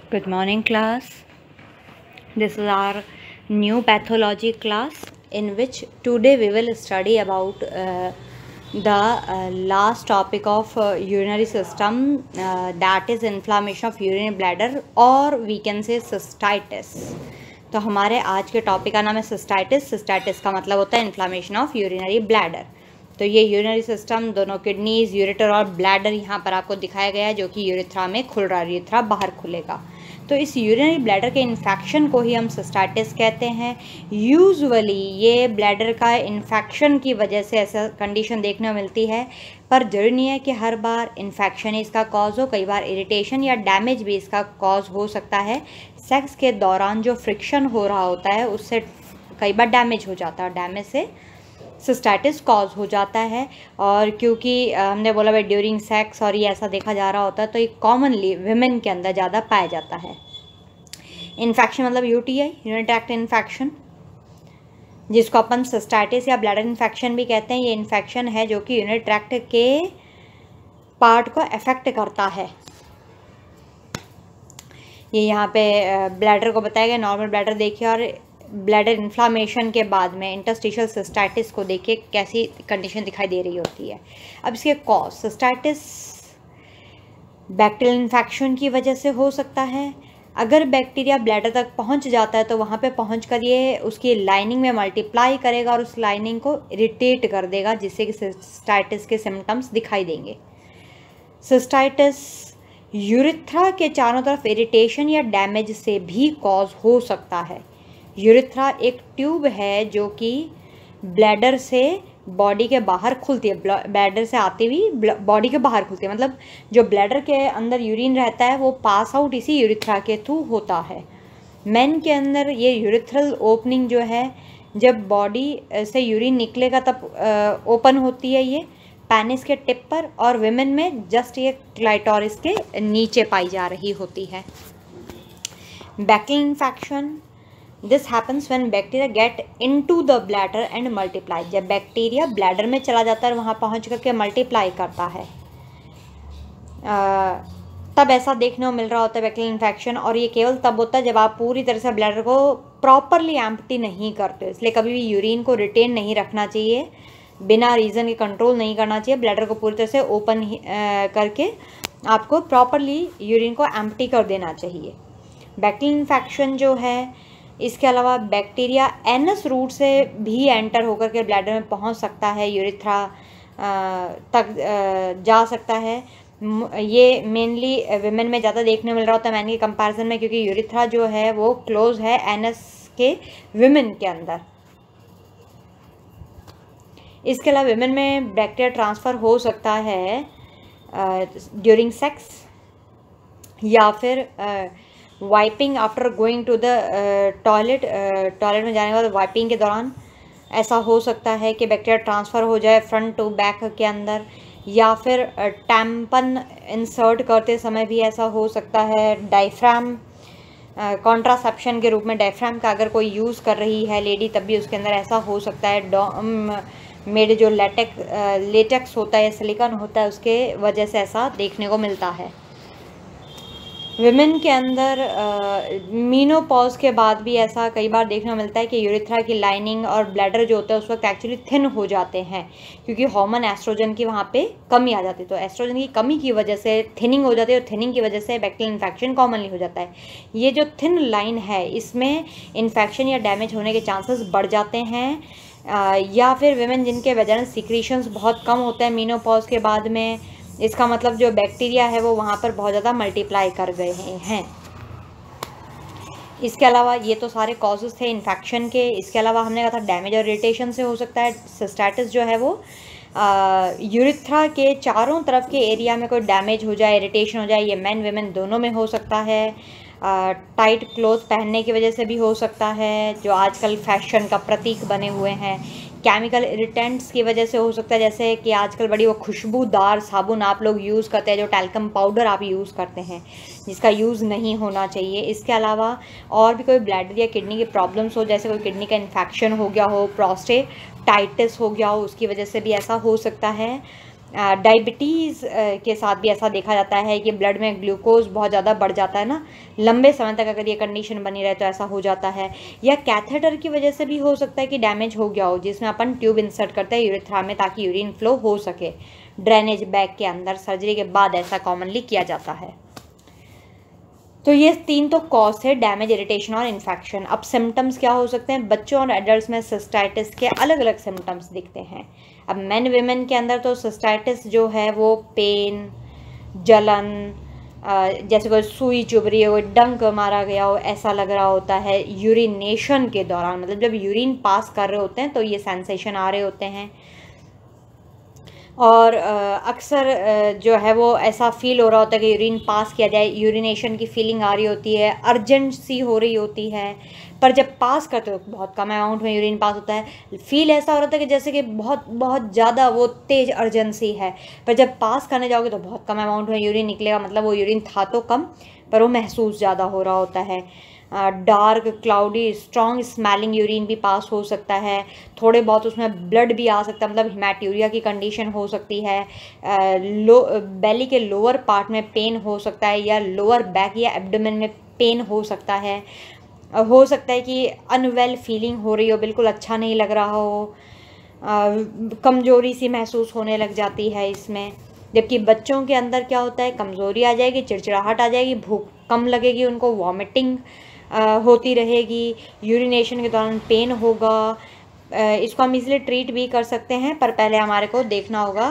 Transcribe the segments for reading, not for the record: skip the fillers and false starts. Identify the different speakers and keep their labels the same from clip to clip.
Speaker 1: Good morning, class. This is our new pathology class in which today we will study about the last topic of urinary system, that is inflammation of urinary bladder, or we can say cystitis. तो हमारे आज के topic का नाम है cystitis. Cystitis का मतलब होता है इन्फ्लामेशन ऑफ यूरिनरी ब्लैडर. तो ये यूरिनरी सिस्टम, दोनों किडनीज, यूरेटर और ब्लैडर यहाँ पर आपको दिखाया गया है, जो कि यूरेथ्रा में खुल रहा है, यूरेथ्रा बाहर खुलेगा. तो इस यूरिनरी ब्लैडर के इन्फेक्शन को ही हम सिस्टाइटिस कहते हैं. यूजुअली ये ब्लैडर का इन्फेक्शन की वजह से ऐसा कंडीशन देखने को मिलती है, पर जरूरी नहीं है कि हर बार इन्फेक्शन ही इसका कॉज हो. कई बार इरिटेशन या डैमेज भी इसका कॉज हो सकता है. सेक्स के दौरान जो फ्रिक्शन हो रहा होता है उससे कई बार डैमेज हो जाता है, डैमेज से सिस्टाइटिस कॉज हो जाता है. और क्योंकि हमने बोला भाई ड्यूरिंग सेक्स और ये ऐसा देखा जा रहा होता है, तो ये कॉमनली विमेन के अंदर ज़्यादा पाया जाता है. इन्फेक्शन मतलब यूटीआई, यूरिनरी ट्रैक्ट इन्फेक्शन, जिसको अपन सिस्टाइटिस या ब्लैडर इन्फेक्शन भी कहते हैं. ये इन्फेक्शन है जो कि यूरिनरी ट्रैक्ट के पार्ट को अफेक्ट करता है. ये यहाँ पे ब्लैडर को बताया गया. नॉर्मल ब्लैडर देखिए और ब्लैडर इन्फ्लामेशन के बाद में इंटरस्टिशियल सिस्टाइटिस को देखिए कैसी कंडीशन दिखाई दे रही होती है. अब इसके कॉज, सिस्टाइटिस बैक्टीरियल इन्फेक्शन की वजह से हो सकता है. अगर बैक्टीरिया ब्लैडर तक पहुंच जाता है तो वहाँ पे पहुँच कर ये उसकी लाइनिंग में मल्टीप्लाई करेगा और उस लाइनिंग को इरिटेट कर देगा, जिससे कि सिस्टाइटिस के सिम्टम्स दिखाई देंगे. सिस्टाइटिस यूरेथ्रा के चारों तरफ इरिटेशन या डैमेज से भी कॉज हो सकता है. यूरेथ्रा एक ट्यूब है जो कि ब्लैडर से बॉडी के बाहर खुलती है. ब्लैडर से आती हुई बॉडी के बाहर खुलती है, मतलब जो ब्लैडर के अंदर यूरिन रहता है वो पास आउट इसी यूरेथ्रा के थ्रू होता है. मेन के अंदर ये यूरेथ्रल ओपनिंग जो है, जब बॉडी से यूरिन निकलेगा तब ओपन होती है ये पेनिस के टिप पर, और विमेन में जस्ट ये क्लाइटोरिस के नीचे पाई जा रही होती है. Bacterial infection, this happens when bacteria get into the bladder and multiply. जब बैक्टीरिया ब्लैडर में चला जाता है और वहाँ पहुँच करके मल्टीप्लाई करता है, तब ऐसा देखने को मिल रहा होता है बैक्टीरियल इन्फेक्शन. और ये केवल तब होता है जब आप पूरी तरह से ब्लैडर को प्रॉपरली एम्प्टी नहीं करते. इसलिए कभी भी यूरिन को रिटेन नहीं रखना चाहिए, बिना रीज़न के कंट्रोल नहीं करना चाहिए. ब्लैडर को पूरी तरह से ओपन करके आपको प्रॉपरली यूरिन को एम्प्टी कर देना चाहिए. बैक्टीरियल इन्फेक्शन जो है, इसके अलावा बैक्टीरिया एनस रूट से भी एंटर होकर के ब्लैडर में पहुंच सकता है, यूरेथ्रा तक जा सकता है. ये मेनली विमेन में ज़्यादा देखने मिल रहा होता है मैन के कंपैरिजन में, क्योंकि यूरेथ्रा जो है वो क्लोज है एनस के विमेन के अंदर. इसके अलावा विमेन में बैक्टीरिया ट्रांसफ़र हो सकता है ड्यूरिंग सेक्स, या फिर wiping after going to the toilet. Toilet में जाने के बाद वाइपिंग के दौरान ऐसा हो सकता है कि बैक्टीरिया ट्रांसफ़र हो जाए फ्रंट टू बैक के अंदर, या फिर टैम्पन इंसर्ट करते समय भी ऐसा हो सकता है. डायफ्राम कॉन्ट्रासेप्शन के रूप में डायफ्राम का अगर कोई यूज़ कर रही है लेडी, तब भी उसके अंदर ऐसा हो सकता है. मेरे जो लेटेक्स होता है, सिलिकॉन होता है, उसके वजह से ऐसा देखने को मिलता है. विमेन के अंदर मीनोपॉज के बाद भी ऐसा कई बार देखने को मिलता है कि यूरेथ्रा की लाइनिंग और ब्लैडर जो होता है उस वक्त एक्चुअली थिन हो जाते हैं, क्योंकि हार्मोन एस्ट्रोजन की वहाँ पे कमी आ जाती है. तो एस्ट्रोजन की कमी की वजह से थिनिंग हो जाती है, और थिनिंग की वजह से बैक्टीरियल इन्फेक्शन कॉमनली हो जाता है. ये जो थिन लाइन है, इसमें इन्फेक्शन या डैमेज होने के चांसेस बढ़ जाते हैं. या फिर विमेन जिनके वेजाइनल सीक्रेशंस बहुत कम होते हैं मीनोपॉज के बाद में, इसका मतलब जो बैक्टीरिया है वो वहाँ पर बहुत ज़्यादा मल्टीप्लाई कर गए हैं. इसके अलावा ये तो सारे कॉजेज़ थे इन्फेक्शन के. इसके अलावा हमने कहा था डैमेज और इरिटेशन से हो सकता है. सिस्टाइटिस जो है वो यूरेथ्रा के चारों तरफ के एरिया में कोई डैमेज हो जाए, इरिटेशन हो जाए, ये मेन विमेन दोनों में हो सकता है. टाइट क्लोथ पहनने की वजह से भी हो सकता है, जो आजकल फैशन का प्रतीक बने हुए हैं. केमिकल इरिटेंट्स की वजह से हो सकता है, जैसे कि आजकल बड़ी वो खुशबूदार साबुन आप लोग यूज़ करते हैं, जो टैल्कम पाउडर आप यूज़ करते हैं, जिसका यूज़ नहीं होना चाहिए. इसके अलावा और भी कोई ब्लैडर या किडनी की प्रॉब्लम्स हो, जैसे कोई किडनी का इन्फेक्शन हो गया हो, प्रोस्टेटाइटिस हो गया हो, उसकी वजह से भी ऐसा हो सकता है. डायबिटीज़ के साथ भी ऐसा देखा जाता है कि ब्लड में ग्लूकोज बहुत ज़्यादा बढ़ जाता है ना, लंबे समय तक अगर ये कंडीशन बनी रहे तो ऐसा हो जाता है। या कैथेटर की वजह से भी हो सकता है कि डैमेज हो गया हो, जिसमें अपन ट्यूब इंसर्ट करते हैं यूरेथ्रा में ताकि यूरिन फ्लो हो सके ड्रेनेज बैग के अंदर। सर्जरी के बाद ऐसा कॉमनली किया जाता है। तो ये 3 तो कॉज है, डैमेज, इरिटेशन और इन्फेक्शन। अब सिम्टम्स क्या हो सकते हैं? बच्चों और एडल्ट्स में सिस्टाइटिस के अलग अलग सिम्टम्स दिखते हैं। अब मेन विमेन के अंदर तो सिस्टाइटिस जो है वो पेन, जलन, जैसे कोई सुई चुभ रही हो, डंक मारा गया हो ऐसा लग रहा होता है। यूरिनेशन के दौरान, मतलब जब यूरिन पास कर रहे होते हैं तो ये सेंसेशन आ रहे होते हैं। और अक्सर जो है वो ऐसा फील हो रहा होता है कि यूरिन पास किया जाए, यूरिनेशन की फीलिंग आ रही होती है, अर्जेंसी हो रही होती है। पर जब पास करते हो बहुत कम अमाउंट में यूरिन पास होता है, फील ऐसा हो रहा था कि जैसे कि बहुत बहुत ज़्यादा वो तेज़ अर्जेंसी है। पर जब पास करने जाओगे तो बहुत कम अमाउंट में यूरिन निकलेगा, मतलब वो यूरिन था तो कम पर वो महसूस ज़्यादा हो रहा होता है। Dark, cloudy, strong smelling urine भी पास हो सकता है। थोड़े बहुत उसमें ब्लड भी आ सकता है, मतलब हिमैट्यूरिया की कंडीशन हो सकती है। बेली के लोअर पार्ट में पेन हो सकता है, या लोअर बैक या एब्डोमेन में पेन हो सकता है। हो सकता है कि अनवेल फीलिंग हो रही हो, बिल्कुल अच्छा नहीं लग रहा हो, कमज़ोरी सी महसूस होने लग जाती है इसमें। जबकि बच्चों के अंदर क्या होता है, कमज़ोरी आ जाएगी, चिड़चिड़ाहट आ जाएगी, भूख कम लगेगी उनको, वॉमिटिंग होती रहेगी, यूरिनेशन के दौरान पेन होगा। इसको हम इजीली ट्रीट भी कर सकते हैं, पर पहले हमारे को देखना होगा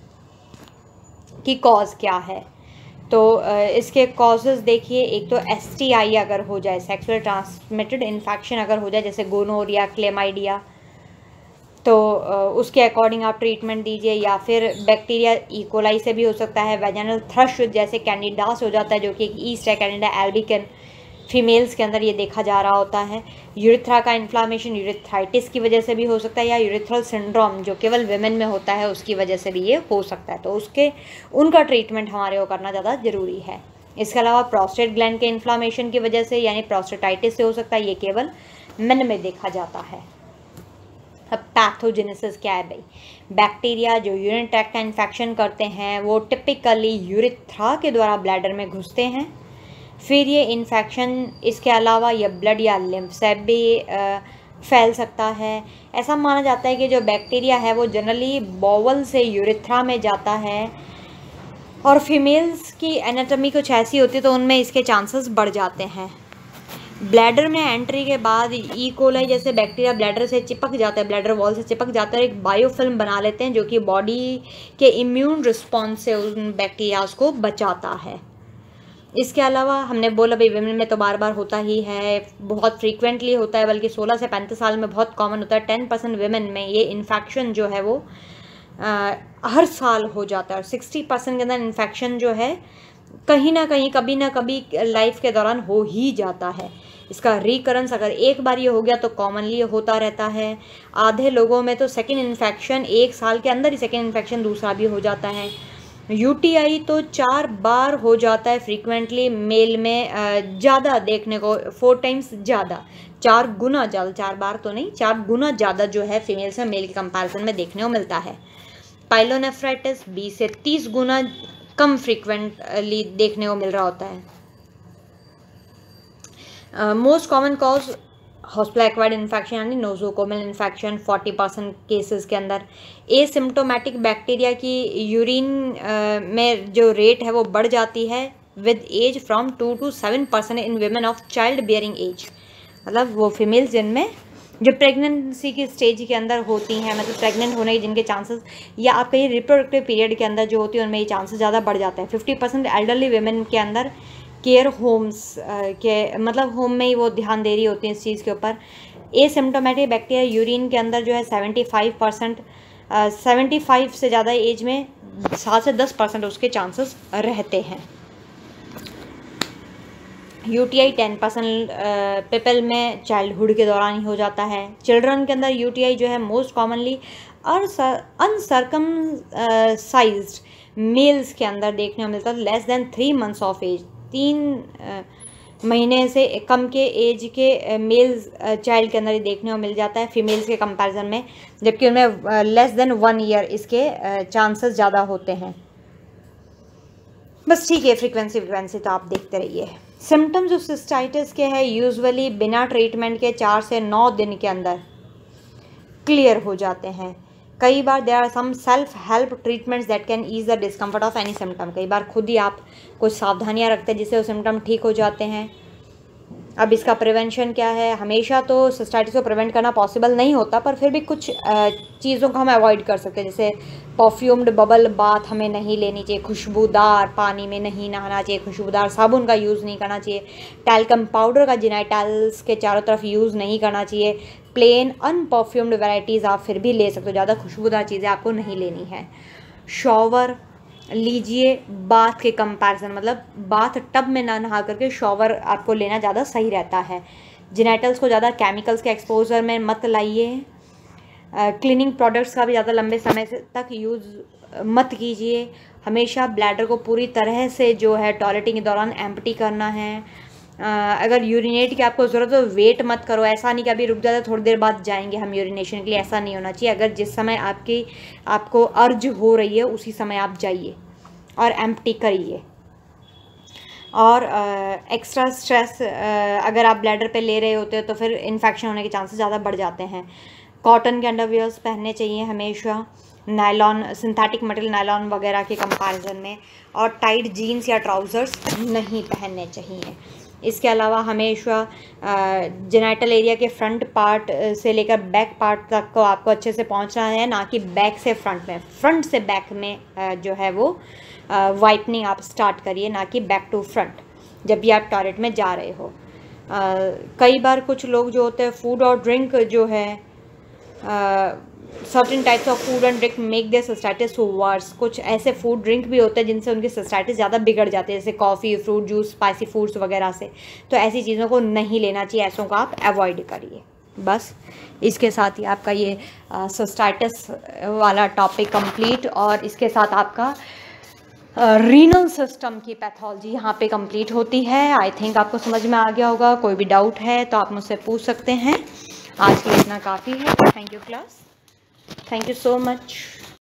Speaker 1: कि कॉज क्या है। तो इसके कॉजेज़ देखिए, एक तो STI अगर हो जाए, सेक्सुअल ट्रांसमिटेड इन्फेक्शन अगर हो जाए, जैसे गोनोरिया, क्लेमाइडिया, तो उसके अकॉर्डिंग आप ट्रीटमेंट दीजिए। या फिर बैक्टीरिया इकोलाई से भी हो सकता है। वेजाइनल थ्रश जैसे कैंडिडास हो जाता है, जो कि एक ईस्ट है, कैंडिडा एल्बिकन, फीमेल्स के अंदर ये देखा जा रहा होता है। यूरिथ्रा का इन्फ्लामेशन यूरिथ्राइटिस की वजह से भी हो सकता है, या यूरिथ्रल सिंड्रोम जो केवल विमेन में होता है उसकी वजह से भी ये हो सकता है। तो उनका ट्रीटमेंट हमारे को करना ज़्यादा ज़रूरी है। इसके अलावा प्रोस्टेट ग्लैंड के इन्फ्लामेशन की वजह से, यानी प्रोस्टेटाइटिस से हो सकता है, ये केवल मेन में देखा जाता है। अब पैथोजेनेसिस क्या है भाई? बैक्टीरिया जो यूरिन ट्रैक्ट का इन्फेक्शन करते हैं वो टिपिकली यूरिथ्रा के द्वारा ब्लैडर में घुसते हैं। फिर ये इन्फेक्शन इसके अलावा ये ब्लड या लिम्फ से भी फैल सकता है। ऐसा माना जाता है कि जो बैक्टीरिया है वो जनरली बॉवल से यूरिथ्रा में जाता है, और फीमेल्स की एनाटॉमी कुछ ऐसी होती है तो उनमें इसके चांसेस बढ़ जाते हैं। ब्लैडर में एंट्री के बाद ई कोलाई जैसे बैक्टीरिया ब्लैडर से चिपक जाता है, ब्लैडर वॉल से चिपक जाता है, एक बायोफिल्म बना लेते हैं जो कि बॉडी के इम्यून रिस्पॉन्स से उन बैक्टीरियाज को बचाता है। इसके अलावा हमने बोला भाई विमेन में तो बार बार होता ही है, बहुत फ्रीक्वेंटली होता है, बल्कि 16 से 35 साल में बहुत कॉमन होता है। 10% विमेन में ये इन्फेक्शन जो है वो हर साल हो जाता है, और 60% के अंदर इन्फेक्शन जो है कहीं ना कहीं कभी ना कभी लाइफ के दौरान हो ही जाता है। इसका रिकरेंस अगर एक बार ये हो गया तो कॉमनली होता रहता है। आधे लोगों में तो सेकेंड इन्फेक्शन 1 साल के अंदर ही सेकेंड इन्फेक्शन दूसरा भी हो जाता है। UTI तो 4 बार हो जाता है फ्रीक्वेंटली, मेल में ज़्यादा देखने को, 4 टाइम्स ज़्यादा, 4 गुना ज़्यादा, 4 बार तो नहीं, 4 गुना ज़्यादा जो है फीमेल्स में मेल के कंपैरिजन में देखने को मिलता है। पाइलोनेफ्राइटिस 20 से 30 गुना कम फ्रीक्वेंटली देखने को मिल रहा होता है। Most common cause hospital acquired infection यानी नोजोकोमल इन्फेक्शन 40% केसेस के अंदर। एसिम्प्टोमेटिक बैक्टीरिया की यूरिन में जो रेट है वो बढ़ जाती है with age from 2 to 7% in women of child bearing age, मतलब वो फीमेल्स जिनमें जो प्रेगनेंसी की स्टेज के अंदर होती हैं, मतलब प्रेग्नेंट होने के जिनके चांसेस, या आप कहीं रिप्रोडक्टिव पीरियड के अंदर जो होती है उनमें ये चांसेस ज़्यादा बढ़ जाता है। 50% एल्डरली वीमेन के अंदर केयर होम्स के, मतलब होम में ही वो ध्यान दे रही होती हैं इस चीज़ के ऊपर। एसिम्प्टोमेटिक बैक्टीरिया यूरिन के अंदर जो है 75%, 75 से ज़्यादा एज में 7 से 10% उसके चांसेस रहते हैं। UTI 10% पीपल में चाइल्डहुड के दौरान ही हो जाता है। चिल्ड्रन के अंदर UTI जो है मोस्ट कॉमनली अनसर्कमसाइज्ड मेल्स के अंदर देखने को मिलता है, less than 3 months of age, 3 महीने से कम के एज के मेल्स चाइल्ड के अंदर ही देखने को मिल जाता है फीमेल्स के कंपैरिजन में, जबकि उनमें लेस देन 1 ईयर इसके चांसेस ज़्यादा होते हैं। बस ठीक है, फ्रीक्वेंसी तो आप देखते रहिए। सिम्टम्स ऑफ सिस्टाइटिस के हैं यूजुअली बिना ट्रीटमेंट के 4 से 9 दिन के अंदर क्लियर हो जाते हैं। कई बार there are some self help treatments that can ease the discomfort of any symptom. कई बार खुद ही आप कुछ सावधानियां रखते हैं जिससे वो सिम्टम ठीक हो जाते हैं। अब इसका प्रिवेंशन क्या है? हमेशा तो सिस्टाइटिस को प्रिवेंट करना पॉसिबल नहीं होता, पर फिर भी कुछ चीज़ों को हम अवॉइड कर सकते हैं, जैसे परफ्यूम्ड बबल बाथ हमें नहीं लेनी चाहिए, खुशबूदार पानी में नहीं नहाना चाहिए, खुशबूदार साबुन का यूज़ नहीं करना चाहिए, टैल्कम पाउडर का जेनिटल्स के चारों तरफ यूज़ नहीं करना चाहिए। प्लेन अनपरफ्यूम्ड वैराइटीज़ आप फिर भी ले सकते हो, ज़्यादा खुशबूदार चीज़ें आपको नहीं लेनी है। शॉवर लीजिए बाथ के कंपैरिजन, मतलब बाथ टब में ना नहा करके शॉवर आपको लेना ज़्यादा सही रहता है। जेनिटल्स को ज़्यादा केमिकल्स के एक्सपोजर में मत लाइए। क्लीनिंग प्रोडक्ट्स का भी ज़्यादा लंबे समय तक यूज़ मत कीजिए। हमेशा ब्लैडर को पूरी तरह से जो है टॉयलेटिंग के दौरान एम्प्टी करना है। अगर यूरिनेट की आपको ज़रूरत हो वेट मत करो, ऐसा नहीं कि अभी रुक जाते थोड़ी देर बाद जाएंगे हम यूरिनेशन के लिए, ऐसा नहीं होना चाहिए। अगर जिस समय आपको अर्ज हो रही है उसी समय आप जाइए और एम्प्टी करिए। और एक्स्ट्रा स्ट्रेस अगर आप ब्लैडर पे ले रहे होते हो तो फिर इन्फेक्शन होने के चांसेस ज़्यादा बढ़ जाते हैं। कॉटन के अंडरवियर्स पहनने चाहिए हमेशा, नायलॉन सिंथेटिक मटेरियल नायलॉन वगैरह के कंपैरिजन में, और टाइट जीन्स या ट्राउज़र्स नहीं पहनने चाहिए। इसके अलावा हमेशा जेनिटल एरिया के फ्रंट पार्ट से लेकर बैक पार्ट तक को आपको अच्छे से पहुंचना है, ना कि बैक से फ्रंट में। फ्रंट से बैक में जो है वो वाइपनिंग आप स्टार्ट करिए, ना कि बैक टू फ्रंट जब भी आप टॉयलेट में जा रहे हो। कई बार कुछ लोग जो होते हैं फूड और ड्रिंक जो है certain types of food and drink make their cystitis worse. कुछ ऐसे फूड ड्रिंक भी होते हैं जिनसे उनकी सिस्टाइटिस ज़्यादा बिगड़ जाती है, जैसे coffee, fruit juice, spicy foods वगैरह से। तो ऐसी चीज़ों को नहीं लेना चाहिए, ऐसों को आप अवॉइड करिए। बस इसके साथ ही आपका ये सिस्टाइटिस वाला टॉपिक कंप्लीट, और इसके साथ आपका रीनल सिस्टम की पैथोलॉजी यहाँ पे कंप्लीट होती है। आई थिंक आपको समझ में आ गया होगा। कोई भी डाउट है तो आप मुझसे पूछ सकते हैं। आज के लिए इतना काफ़ी है। Thank you class, thank you so much.